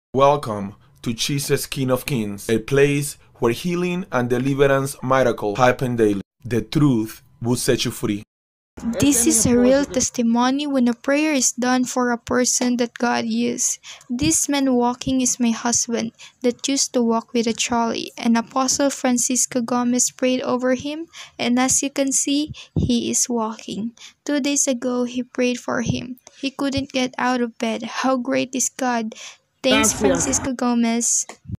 Welcome to Jesus King of Kings, a place where healing and deliverance miracles happen daily. The truth will set you free. This is a real testimony when a prayer is done for a person that God used. This man walking is my husband that used to walk with a trolley, and Apostle Francisco Gomez prayed over him, and as you can see, he is walking. 2 days ago, he prayed for him. He couldn't get out of bed. How great is God! Thanks, Francisco Gomez.